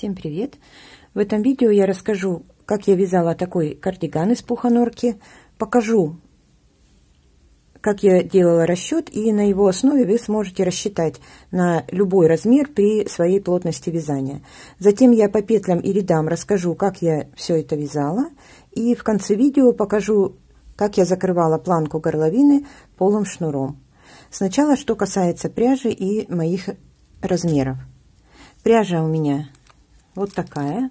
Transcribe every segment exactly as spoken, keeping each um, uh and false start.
Всем привет! В этом видео я расскажу, как я вязала такой кардиган из пуханорки, покажу, как я делала расчет, и на его основе вы сможете рассчитать на любой размер при своей плотности вязания. Затем я по петлям и рядам расскажу, как я все это вязала, и в конце видео покажу, как я закрывала планку горловины полым шнуром. Сначала, что касается пряжи и моих размеров. Пряжа у меня вот такая,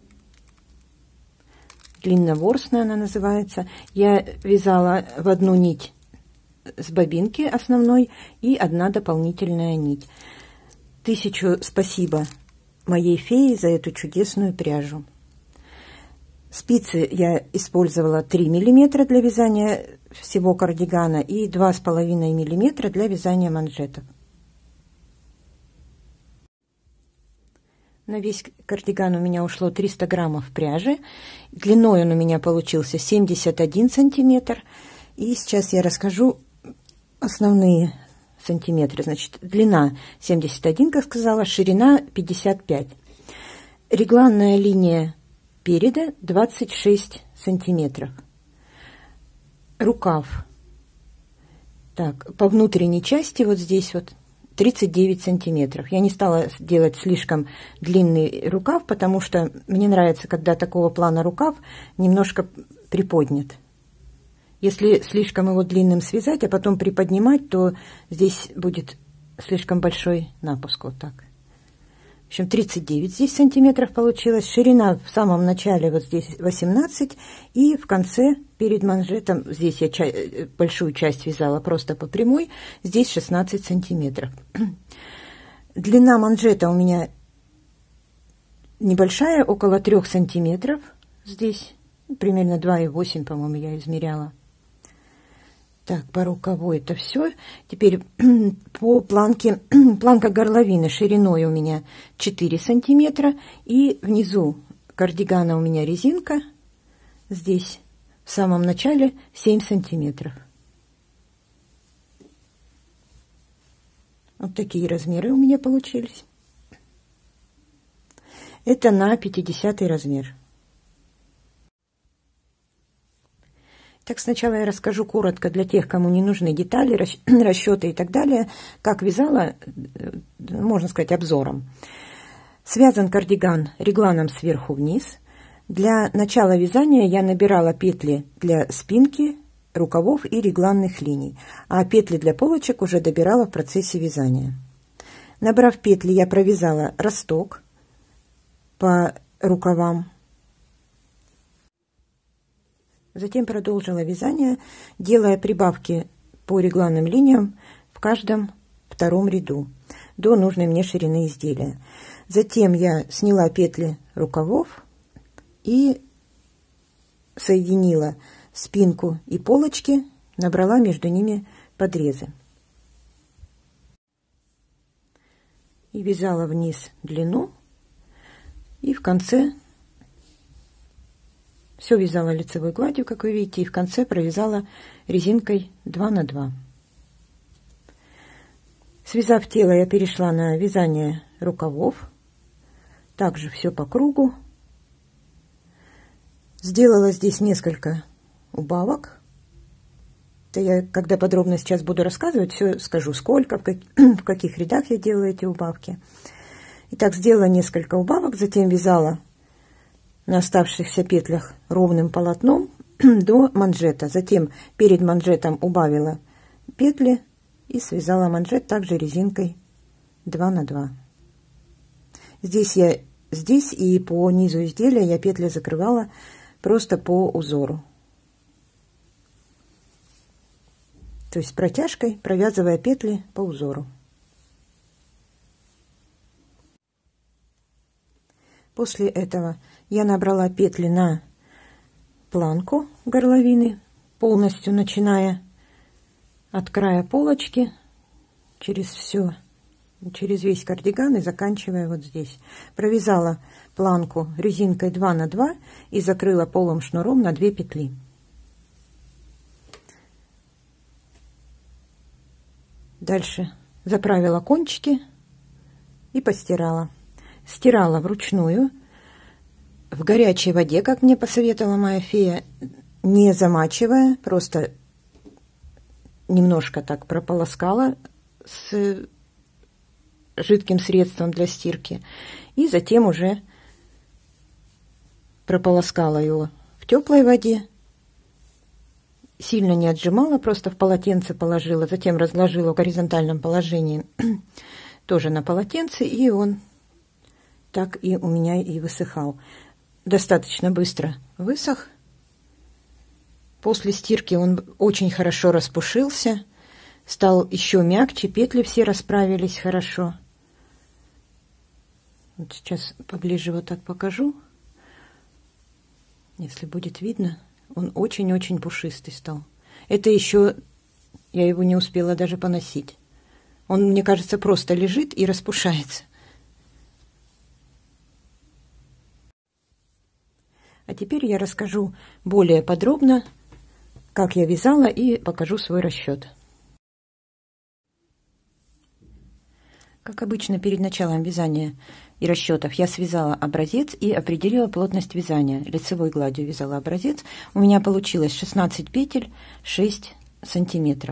длинноворстная она называется. Я вязала в одну нить с бобинки основной и одна дополнительная нить. Тысячу спасибо моей фее за эту чудесную пряжу. Спицы я использовала три миллиметра для вязания всего кардигана и два с половиной миллиметра для вязания манжетов. На весь кардиган у меня ушло триста граммов пряжи. Длиной он у меня получился семьдесят один сантиметр. И сейчас я расскажу основные сантиметры. Значит, длина семьдесят один, как сказала, ширина пятьдесят пять. Регланная линия переда двадцать шесть сантиметров. Рукав. Так, по внутренней части вот здесь вот тридцать девять сантиметров. Я не стала делать слишком длинный рукав, потому что мне нравится, когда такого плана рукав немножко приподнят. Если слишком его длинным связать, а потом приподнимать, то здесь будет слишком большой напуск. Вот так. В общем, тридцать девять здесь сантиметров получилось. Ширина в самом начале вот здесь восемнадцать. И в конце, перед манжетом, здесь я ча большую часть вязала просто по прямой. Здесь шестнадцать сантиметров. Длина манжета у меня небольшая, около трех сантиметров. Здесь примерно два и восемь, по-моему, я измеряла. Так, по рукаву это все. Теперь по планке, планка горловины шириной у меня четыре сантиметра. И внизу кардигана у меня резинка. Здесь в самом начале семь сантиметров. Вот такие размеры у меня получились. Это на пятидесятый размер. Так, сначала я расскажу коротко для тех, кому не нужны детали, расчеты и так далее, как вязала, можно сказать, обзором. Связан кардиган регланом сверху вниз. Для начала вязания я набирала петли для спинки, рукавов и регланных линий, а петли для полочек уже добирала в процессе вязания. Набрав петли, я провязала росток по рукавам. Затем продолжила вязание, делая прибавки по регланным линиям в каждом втором ряду до нужной мне ширины изделия. Затем я сняла петли рукавов и соединила спинку и полочки, набрала между ними подрезы. И вязала вниз длину, и в конце все вязала лицевой гладью, как вы видите, и в конце провязала резинкой два на два. Связав тело, я перешла на вязание рукавов. Также все по кругу. Сделала здесь несколько убавок. Это я, когда подробно сейчас буду рассказывать, все скажу, сколько, в, как, в каких рядах я делала эти убавки. Итак, сделала несколько убавок, затем вязала на оставшихся петлях ровным полотном до манжета. Затем перед манжетом убавила петли и связала манжет также резинкой два на два. Здесь я здесь и по низу изделия я петли закрывала просто по узору. То есть протяжкой, провязывая петли по узору. После этого я набрала петли на планку горловины, полностью начиная от края полочки, через все, через весь кардиган и заканчивая вот здесь. Провязала планку резинкой два на два и закрыла полым шнуром на две петли. Дальше заправила кончики и постирала. стирала вручную в горячей воде, как мне посоветовала моя фея, не замачивая, просто немножко так прополоскала с жидким средством для стирки, и затем уже прополоскала его в теплой воде, сильно не отжимала, просто в полотенце положила, затем разложила в горизонтальном положении тоже на полотенце, и он так и у меня и высыхал. Достаточно быстро высох. После стирки он очень хорошо распушился, стал еще мягче, петли все расправились хорошо. Вот сейчас поближе вот так покажу, если будет видно. Он очень-очень пушистый стал. Это еще я его не успела даже поносить. Он, мне кажется, просто лежит и распушается. А теперь я расскажу более подробно, как я вязала, и покажу свой расчет. Как обычно, перед началом вязания и расчетов я связала образец и определила плотность вязания. Лицевой гладью вязала образец. У меня получилось шестнадцать петель, шесть сантиметров.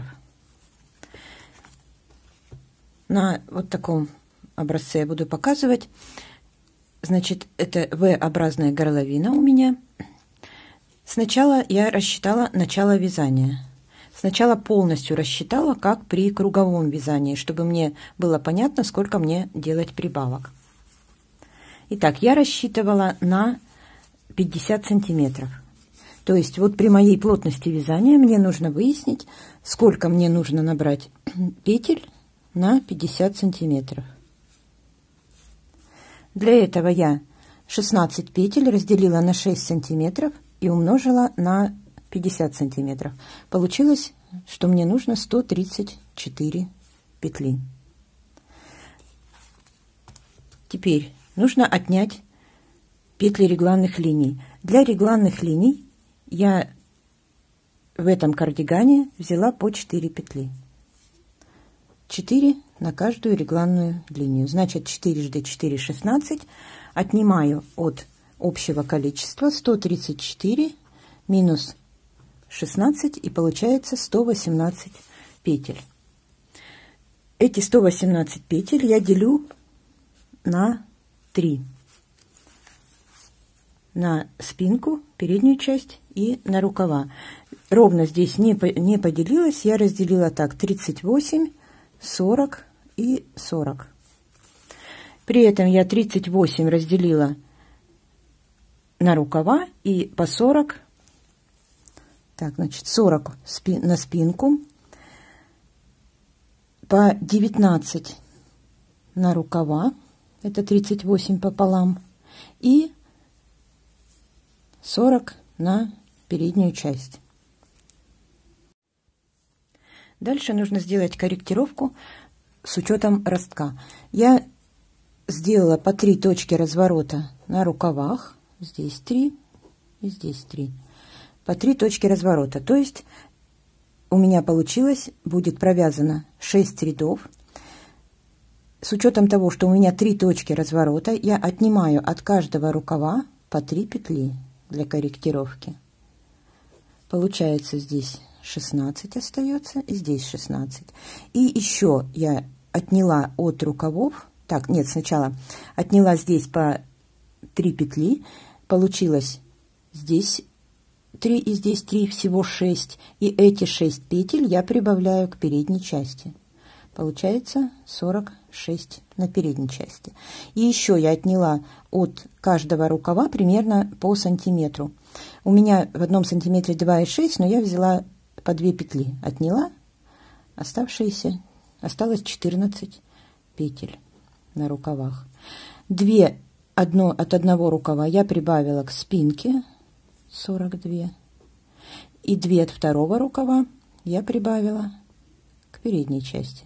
На вот таком образце я буду показывать. Значит, это V-образная горловина у меня. Сначала я рассчитала начало вязания. Сначала полностью рассчитала, как при круговом вязании, чтобы мне было понятно, сколько мне делать прибавок. Итак, я рассчитывала на пятьдесят сантиметров. То есть вот при моей плотности вязания мне нужно выяснить, сколько мне нужно набрать петель на пятьдесят сантиметров. Для этого я шестнадцать петель разделила на шесть сантиметров и умножила на пятьдесят сантиметров. Получилось, что мне нужно сто тридцать четыре петли. Теперь нужно отнять петли регланных линий. Для регланных линий я в этом кардигане взяла по четыре петли. четыре на каждую регланную линию. Значит, четыре на четыре шестнадцать. Отнимаю от общего количества сто тридцать четыре минус шестнадцать, и получается сто восемнадцать петель. Эти сто восемнадцать петель я делю на три. На спинку, переднюю часть, и на рукава. Ровно здесь не, не поделилась, я разделила так: тридцать восемь, сорок и сорок. При этом я тридцать восемь разделила на рукава и по сорок. Так, значит, сорок спи на спинку, по девятнадцать на рукава, это тридцать восемь пополам, и сорок на переднюю часть. Дальше нужно сделать корректировку с учетом ростка. Я сделала по три точки разворота на рукавах, здесь три и здесь три. По три точки разворота, то есть у меня получилось, будет провязано шесть рядов. С учетом того, что у меня три точки разворота, я отнимаю от каждого рукава по три петли для корректировки. Получается, здесь шестнадцать остается, и здесь шестнадцать. И еще я отняла от рукавов, так, нет, сначала отняла здесь по три петли, получилось здесь три и здесь три, всего шесть, и эти шесть петель я прибавляю к передней части. Получается сорок шесть на передней части. И еще я отняла от каждого рукава примерно по сантиметру. У меня в одном сантиметре два и шесть, но я взяла по две петли, отняла, оставшиеся, осталось четырнадцать петель на рукавах. Две одно, от одного рукава я прибавила к спинке, сорок два, и две от второго рукава я прибавила к передней части.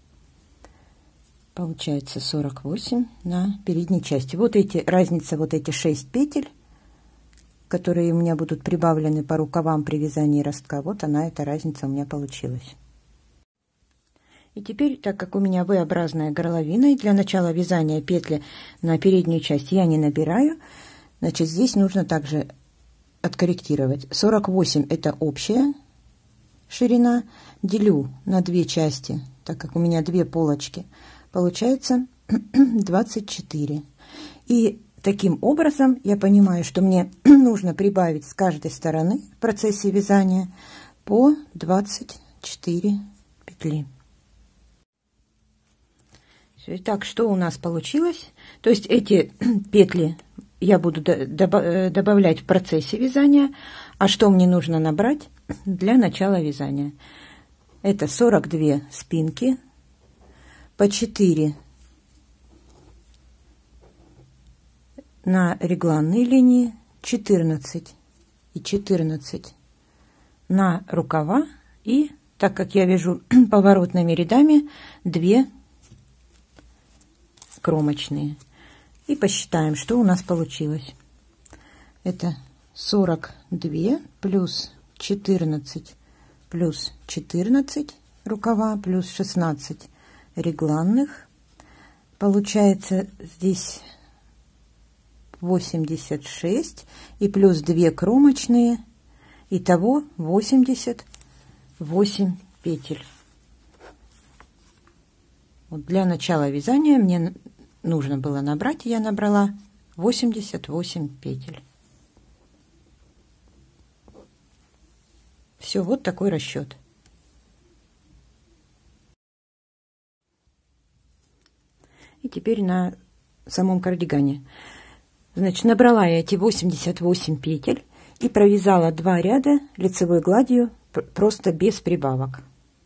Получается сорок восемь на передней части. Вот эти, разница, вот эти шесть петель, которые у меня будут прибавлены по рукавам при вязании ростка, вот она, эта разница у меня получилась. И теперь, так как у меня V-образная горловина, и для начала вязания петли на переднюю часть я не набираю, значит, здесь нужно также откорректировать. сорок восемь это общая ширина, делю на две части, так как у меня две полочки, получается двадцать четыре. И таким образом я понимаю, что мне нужно прибавить с каждой стороны в процессе вязания по двадцать четыре петли. Итак, что у нас получилось? То есть эти петли я буду добавлять в процессе вязания. А что мне нужно набрать для начала вязания? Это сорок две спинки, по четыре на регланной линии, четырнадцать и четырнадцать на рукава. И, так как я вяжу поворотными рядами, две кромочные. И посчитаем, что у нас получилось. Это сорок два плюс четырнадцать плюс четырнадцать рукава плюс шестнадцать регланных. Получается здесь восемьдесят шесть и плюс две кромочные. Итого восемьдесят восемь петель. Вот для начала вязания мне нужно было набрать, я набрала восемьдесят восемь петель. Все, вот такой расчет. И теперь на самом кардигане. Значит, набрала я эти восемьдесят восемь петель и провязала два ряда лицевой гладью просто без прибавок.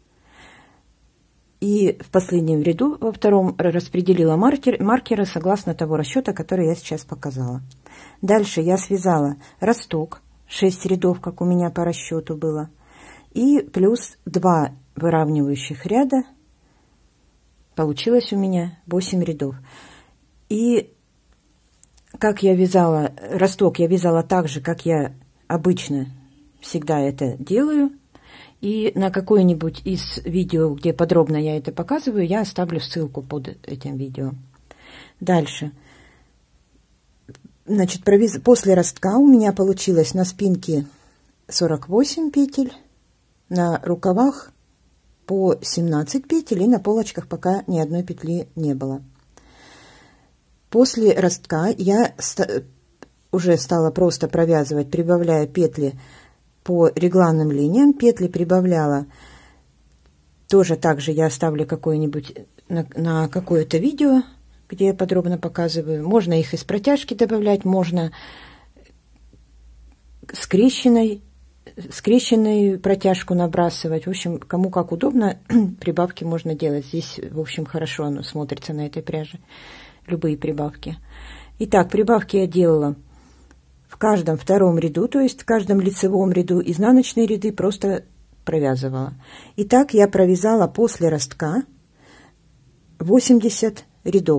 И в последнем ряду, во втором, распределила маркер, маркеры согласно того расчета, который я сейчас показала. Дальше я связала росток, шесть рядов, как у меня по расчету было, и плюс два выравнивающих ряда. Получилось у меня восемь рядов. И как я вязала росток, я вязала так же, как я обычно всегда это делаю. И на какое-нибудь из видео, где подробно я это показываю, я оставлю ссылку под этим видео. Дальше. Значит, провяз... после ростка у меня получилось на спинке сорок восемь петель, на рукавах по семнадцать петель, и на полочках пока ни одной петли не было. После ростка я ст... уже стала просто провязывать, прибавляя петли по регланным линиям. Петли прибавляла тоже так же, я оставлю какое-нибудь на, на какое-то видео, где я подробно показываю. Можно их из протяжки добавлять, можно скрещенной, скрещенную протяжку набрасывать. В общем, кому как удобно, прибавки можно делать. Здесь, в общем, хорошо оно смотрится на этой пряже. Любые прибавки. Итак, прибавки я делала в каждом втором ряду, то есть в каждом лицевом ряду, изнаночные ряды просто провязывала. Итак, я провязала после ростка восемьдесят рядов.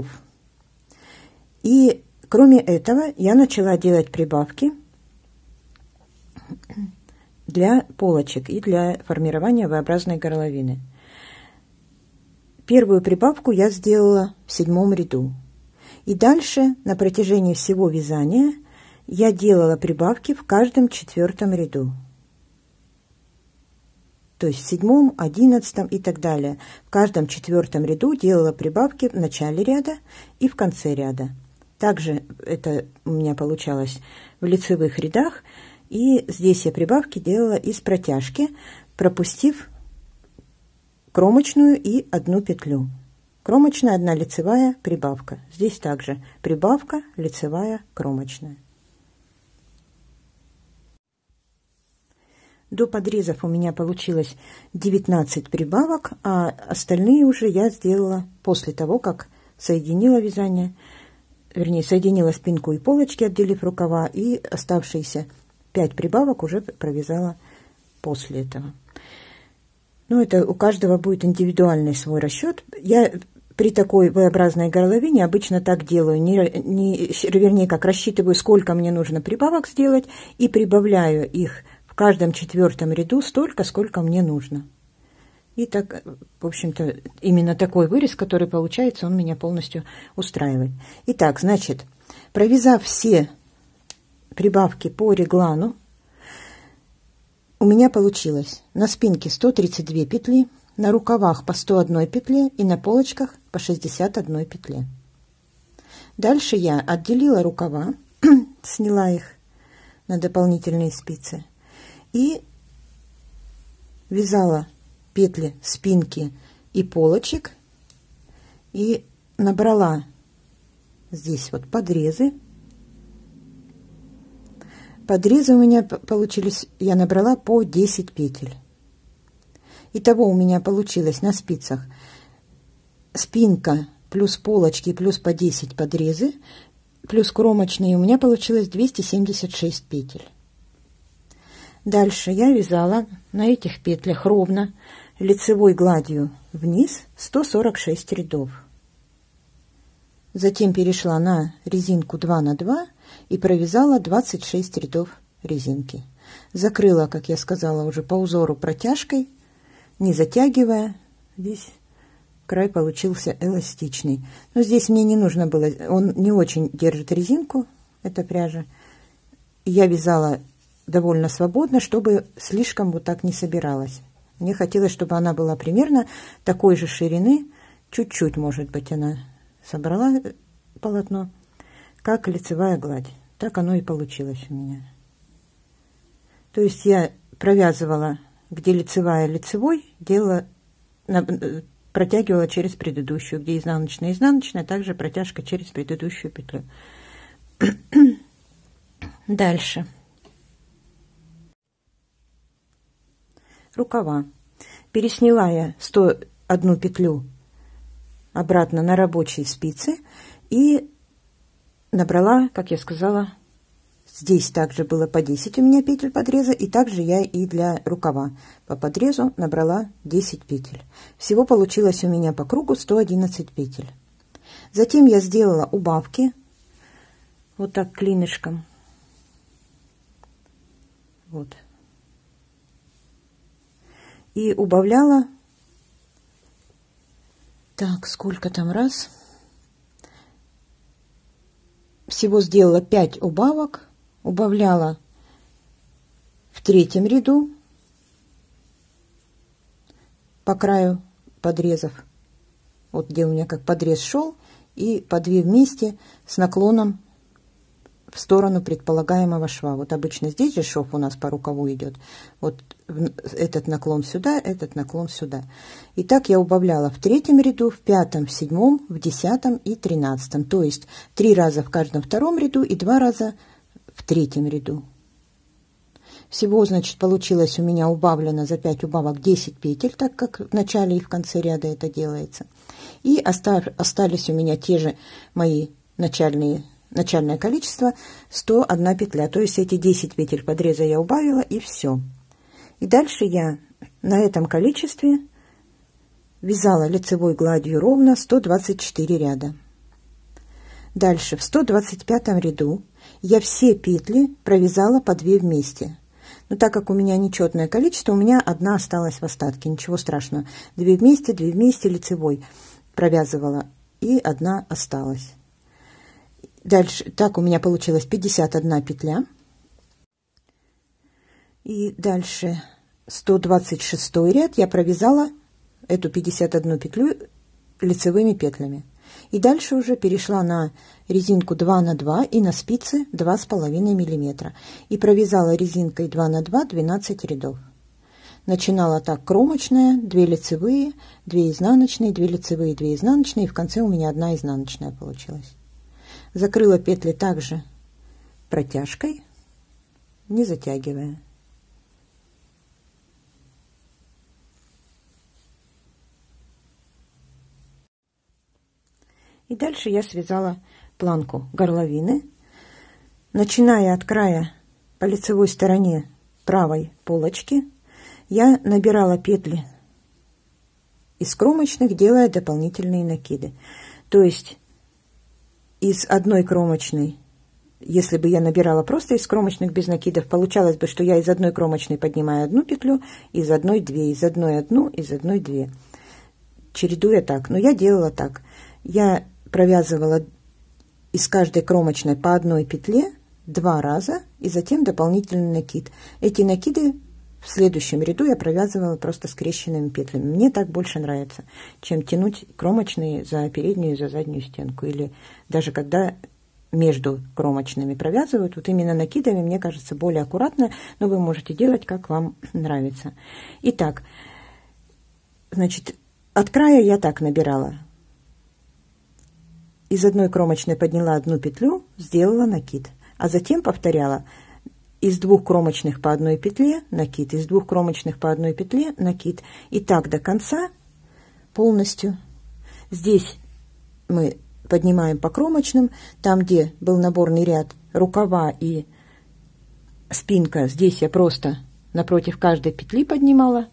И кроме этого я начала делать прибавки для полочек и для формирования V-образной горловины. Первую прибавку я сделала в седьмом ряду. И дальше на протяжении всего вязания я делала прибавки в каждом четвертом ряду. То есть в седьмом, одиннадцатом и так далее. В каждом четвертом ряду делала прибавки в начале ряда и в конце ряда. Также это у меня получалось в лицевых рядах. И здесь я прибавки делала из протяжки, пропустив кромочную и одну петлю. Кромочная, одна лицевая, прибавка. Здесь также прибавка, лицевая, кромочная. До подрезов у меня получилось девятнадцать прибавок, а остальные уже я сделала после того, как соединила вязание, вернее, соединила спинку и полочки, отделив рукава, и оставшиеся пять прибавок уже провязала после этого. Но это у каждого будет индивидуальный свой расчет. Я при такой V-образной горловине обычно так делаю, не, не, вернее, как рассчитываю, сколько мне нужно прибавок сделать, и прибавляю их в каждом четвертом ряду столько, сколько мне нужно. И так, в общем-то, именно такой вырез, который получается, он меня полностью устраивает. Итак, значит, провязав все прибавки по реглану, у меня получилось на спинке сто тридцать две петли, на рукавах по сто одной петле и на полочках по шестьдесят одной петле. Дальше я отделила рукава, сняла их на дополнительные спицы и вязала петли спинки и полочек и набрала здесь вот подрезы. Подрезы у меня получились, я набрала по десять петель. Итого у меня получилось на спицах спинка плюс полочки плюс по десять подрезы плюс кромочные, у меня получилось двести семьдесят шесть петель. Дальше я вязала на этих петлях ровно лицевой гладью вниз сто сорок шесть рядов. Затем перешла на резинку два на два и провязала двадцать шесть рядов резинки. Закрыла, как я сказала, уже по узору протяжкой, не затягивая. Здесь край получился эластичный. Но здесь мне не нужно было, он не очень держит резинку, эта пряжа. Я вязала довольно свободно, чтобы слишком вот так не собиралась. Мне хотелось, чтобы она была примерно такой же ширины, чуть-чуть, может быть, она собрала полотно, как лицевая гладь. Так оно и получилось у меня. То есть я провязывала, где лицевая лицевой, делала, протягивала через предыдущую, где изнаночная изнаночная, также протяжка через предыдущую петлю. Дальше. Рукава. Пересняла я сто одну петлю обратно на рабочие спицы и набрала, как я сказала, здесь также было по десять у меня петель подреза, и также я и для рукава по подрезу набрала десять петель. Всего получилось у меня по кругу сто одиннадцать петель. Затем я сделала убавки вот так клинышком. Вот. И убавляла, так, сколько там раз, всего сделала пять убавок, убавляла в третьем ряду по краю подрезов, вот где у меня как подрез шел, и по две вместе с наклоном в сторону предполагаемого шва. Вот обычно здесь же шов у нас по рукаву идет. Вот этот наклон сюда, этот наклон сюда. И так я убавляла в третьем ряду, в пятом, в седьмом, в десятом и тринадцатом. То есть три раза в каждом втором ряду и два раза в третьем ряду. Всего, значит, получилось у меня убавлено за пять убавок десять петель, так как в начале и в конце ряда это делается. И остались у меня те же мои начальные начальное количество сто одна петля, то есть эти десять петель подреза я убавила, и все. И дальше я на этом количестве вязала лицевой гладью ровно сто двадцать четыре ряда. Дальше в сто двадцать пятом ряду я все петли провязала по две вместе. Но так как у меня нечетное количество, у меня одна осталась в остатке, ничего страшного. Две вместе, две вместе лицевой провязывала, и одна осталась. Дальше, так у меня получилось пятьдесят одна петля. И дальше сто двадцать шестой ряд я провязала эту пятьдесят одну петлю лицевыми петлями. И дальше уже перешла на резинку два на два и на спицы два с половиной миллиметра. И провязала резинкой два на два двенадцать рядов. Начинала так: кромочная, две лицевые, две изнаночные, две лицевые, две изнаночные. И в конце у меня одна изнаночная получилась. Закрыла петли также протяжкой, не затягивая. И дальше я связала планку горловины, начиная от края по лицевой стороне правой полочки. Я набирала петли из кромочных, делая дополнительные накиды. То есть из одной кромочной если бы я набирала просто из кромочных без накидов, получалось бы, что я из одной кромочной поднимаю одну петлю, из одной две, из одной одну, из одной две. Чередуя так. Но я делала так. Я провязывала из каждой кромочной по одной петле два раза и затем дополнительный накид. Эти накиды в следующем ряду я провязывала просто скрещенными петлями. Мне так больше нравится, чем тянуть кромочные за переднюю и за заднюю стенку. Или даже когда между кромочными провязывают, вот именно накидами, мне кажется, более аккуратно, но вы можете делать, как вам нравится. Итак, значит, от края я так набирала. Из одной кромочной подняла одну петлю, сделала накид, а затем повторяла из двух кромочных по одной петле накид, из двух кромочных по одной петле накид, и так до конца полностью. Здесь мы поднимаем по кромочным, там, где был наборный ряд, рукава и спинка, здесь я просто напротив каждой петли поднимала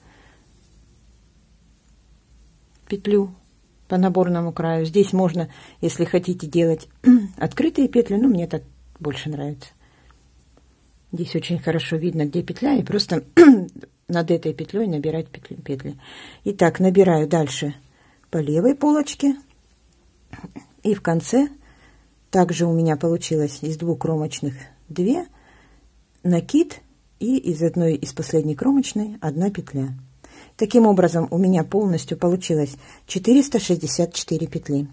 петлю по наборному краю. Здесь можно, если хотите, делать открытые петли, но мне так больше нравится. Здесь очень хорошо видно, где петля, и просто над этой петлей набирать петли, петли. Итак, набираю дальше по левой полочке, и в конце также у меня получилось из двух кромочных две, накид, и из одной из последней кромочной одна петля. Таким образом, у меня полностью получилось четыреста шестьдесят четыре петли.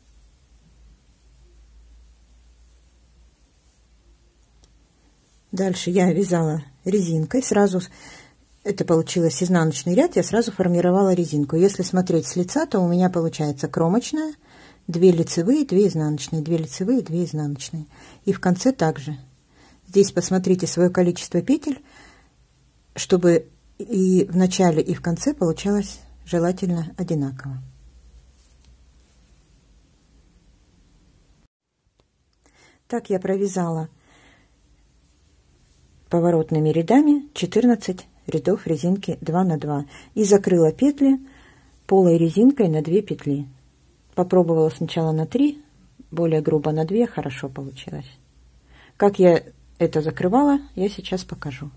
Дальше я вязала резинкой. Сразу, это получилось изнаночный ряд, я сразу формировала резинку. Если смотреть с лица, то у меня получается кромочная, две лицевые, две изнаночные, две лицевые, две изнаночные. И в конце также. Здесь посмотрите свое количество петель, чтобы и в начале, и в конце получалось желательно одинаково. Так я провязала поворотными рядами четырнадцать рядов резинки два на два и закрыла петли полой резинкой на две петли. Попробовала сначала на три, более грубо на две, хорошо получилось. Как я это закрывала, я сейчас покажу.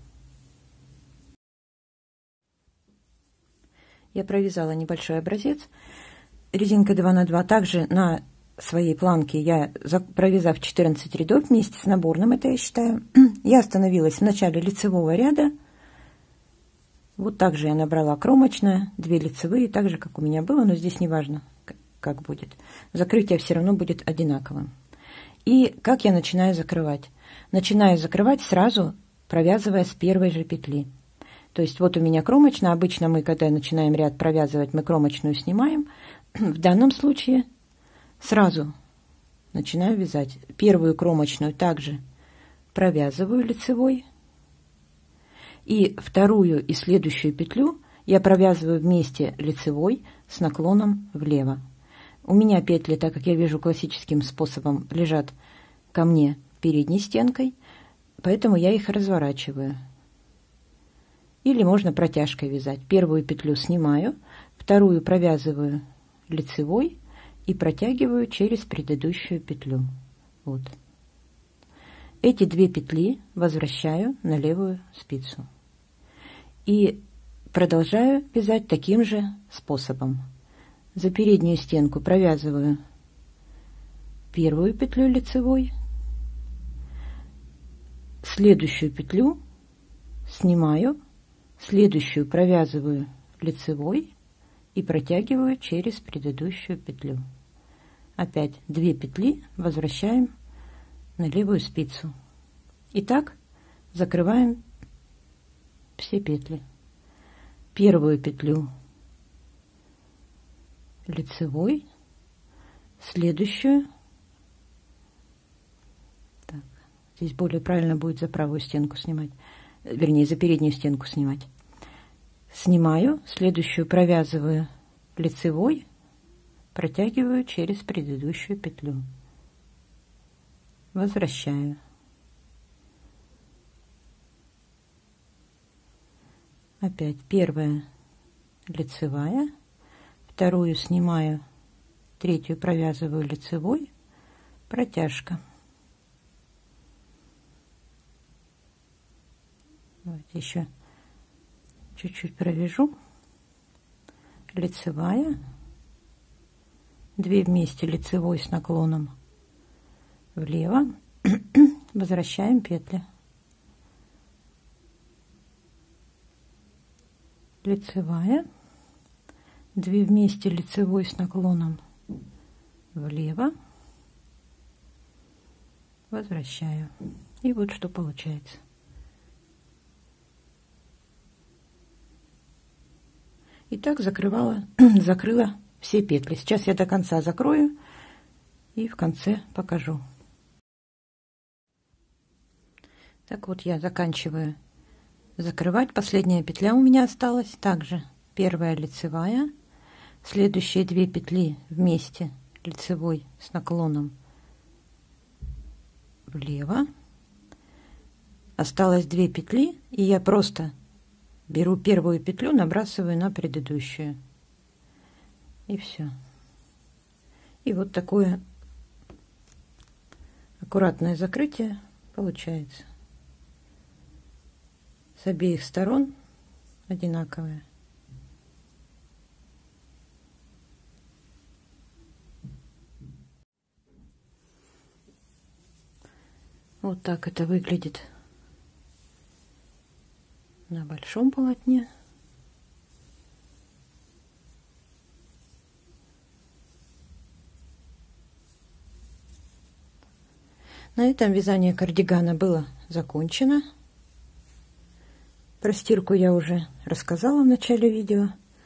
Я провязала небольшой образец резинкой два на два. Также на своей планке я, провязав четырнадцать рядов вместе с наборным, это я считаю, я остановилась в начале лицевого ряда. Вот так же я набрала кромочная, две лицевые, так же, как у меня было, но здесь не важно, как будет. Закрытие все равно будет одинаковым. И как я начинаю закрывать? Начинаю закрывать сразу, провязывая с первой же петли. То есть вот у меня кромочная. Обычно мы, когда начинаем ряд провязывать, мы кромочную снимаем. В данном случае сразу начинаю вязать. Первую кромочную также провязываю лицевой. И вторую и следующую петлю я провязываю вместе лицевой с наклоном влево. У меня петли, так как я вяжу классическим способом, лежат ко мне передней стенкой, поэтому я их разворачиваю. Или можно протяжкой вязать. Первую петлю снимаю, вторую провязываю лицевой и протягиваю через предыдущую петлю. Вот. Эти две петли возвращаю на левую спицу. И продолжаю вязать таким же способом. За переднюю стенку провязываю первую петлю лицевой, следующую петлю снимаю, следующую провязываю лицевой и протягиваю через предыдущую петлю. Опять две петли возвращаем на левую спицу. И так закрываем все петли. Первую петлю лицевой, следующую, так, здесь более правильно будет за правую стенку снимать, вернее за переднюю стенку снимать. Снимаю, следующую провязываю лицевой, протягиваю через предыдущую петлю, возвращаю. Опять первая лицевая, вторую снимаю, третью провязываю лицевой, протяжка. Давайте еще чуть-чуть провяжу. Лицевая, две вместе лицевой с наклоном влево, возвращаем петли, лицевая, две вместе лицевой с наклоном влево, возвращаю. И вот что получается. И так закрывала, закрыла все петли. Сейчас я до конца закрою и в конце покажу. Так вот я заканчиваю закрывать. Последняя петля у меня осталась. Также первая лицевая, следующие две петли вместе лицевой с наклоном влево. Осталось две петли, и я просто беру первую петлю, набрасываю на предыдущую. И все. И вот такое аккуратное закрытие получается. С обеих сторон одинаковое. Вот так это выглядит на большом полотне. На этом вязание кардигана было закончено. Про стирку я уже рассказала в начале видео.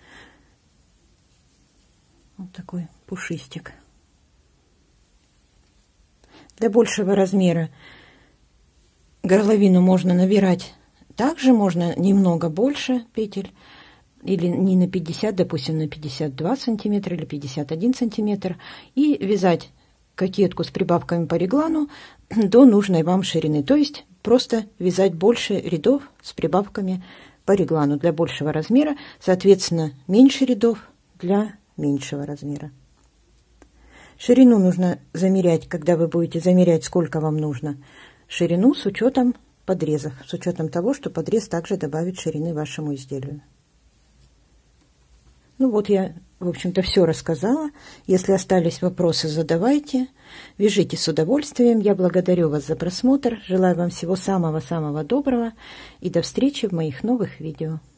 Вот такой пушистик. Для большего размера горловину можно набирать. Также можно немного больше петель, или не на пятьдесят, допустим, на пятьдесят два сантиметра или пятьдесят один сантиметр, и вязать кокетку с прибавками по реглану до нужной вам ширины. То есть просто вязать больше рядов с прибавками по реглану для большего размера, соответственно, меньше рядов для меньшего размера. Ширину нужно замерять, когда вы будете замерять, сколько вам нужно. Ширину с учетом подрезов, с учетом того, что подрез также добавит ширины вашему изделию. Ну вот я, в общем-то, все рассказала. Если остались вопросы, задавайте. Вяжите с удовольствием. Я благодарю вас за просмотр. Желаю вам всего самого-самого доброго. И до встречи в моих новых видео.